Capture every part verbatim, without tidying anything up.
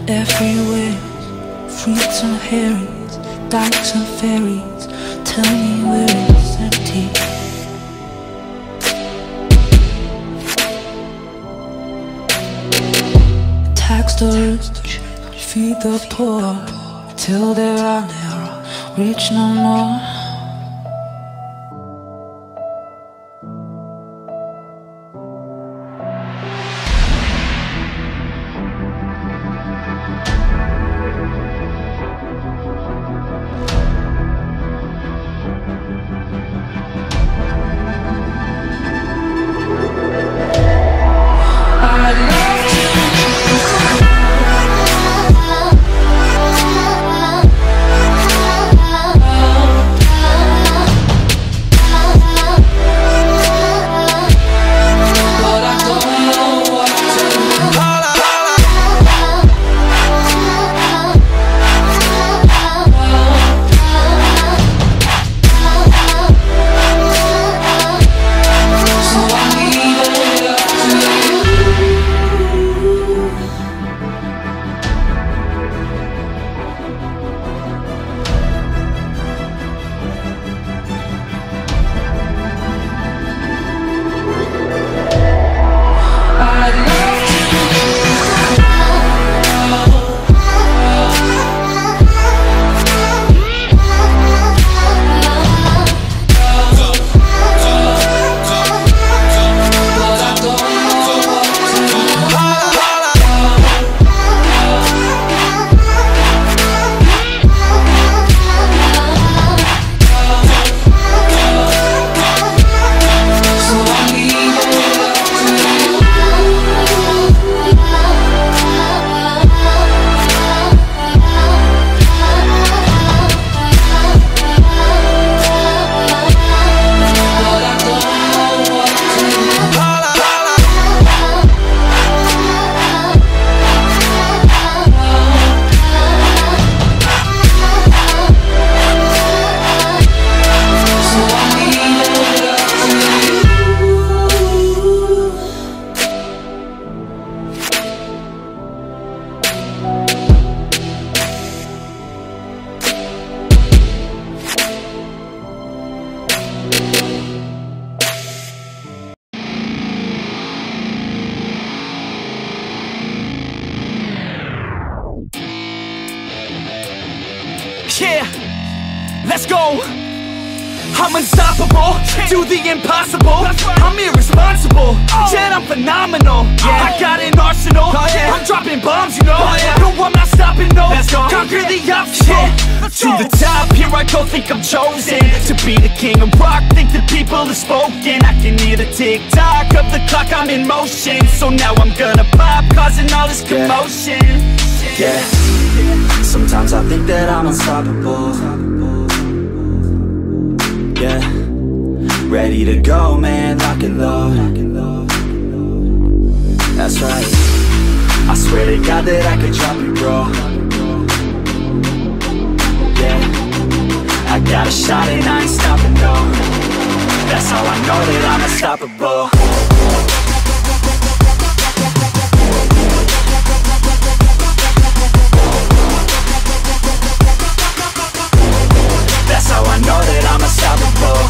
everywhere. Fruits and herrings, dykes and ferries. Tell me where it's empty. Tax the rich, feed the poor, till there are never rich no more. Yeah, let's go. I'm unstoppable, do the impossible. I'm irresponsible, yet I'm phenomenal. I got an arsenal, I'm dropping bombs, you know. No, I'm not stopping, no. Conquer the obstacle. To the top, here I go, think I'm chosen to be the king of rock, think the people have spoken. I can hear the tick-tock of the clock, I'm in motion. So now I'm gonna pop, causing all this commotion. Yeah, sometimes I think that I'm unstoppable. Yeah, ready to go, man, lock and load. That's right, I swear to God that I could drop you, bro. Yeah, I got a shot and I ain't stopping, no. That's how I know that I'm unstoppable. That's how I know that I'm unstoppable.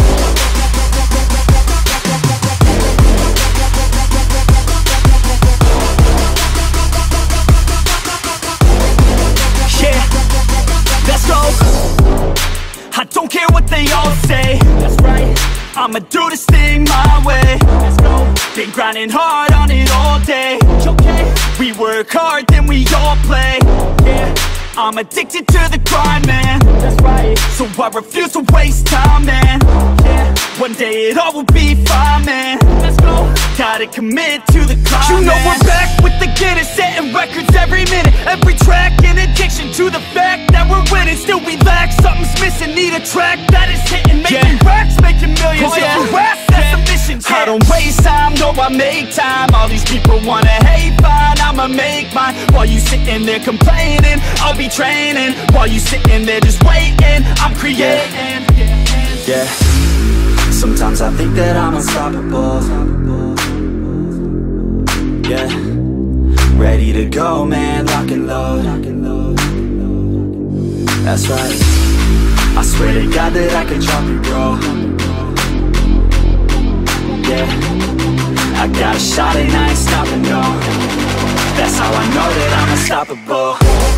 Yeah, let's go. I don't care what they all say. That's right, I'ma do this thing my way. Let's go. Been grinding hard on it all day. Okay, we work hard, then we all play. Yeah, I'm addicted to the grind, man. That's right, so I refuse to waste time, man. Yeah, one day it all will be fine, man. Let's go. Gotta commit to the climb, you know, man. We're back with the Guinness, setting records every minute, every track. In addiction to the fact that we're winning, still we lack, something's missing. Need a track that is hitting, making yeah. racks, making millions. Oh, yeah. So rap, that's yeah. a mission. Yeah. I don't waste time, no, I make time. All these people wanna hate, fine, I'ma make mine. While you sitting there complaining, I'll be training. While you sitting there just waiting, I'm creating. Yeah, yeah. Sometimes I think that I'm unstoppable. Yeah, ready to go, man, lock and load. That's right, I swear to God that I could drop it, bro. Yeah, I got a shot and I ain't stopping, no. That's how I know that I'm unstoppable.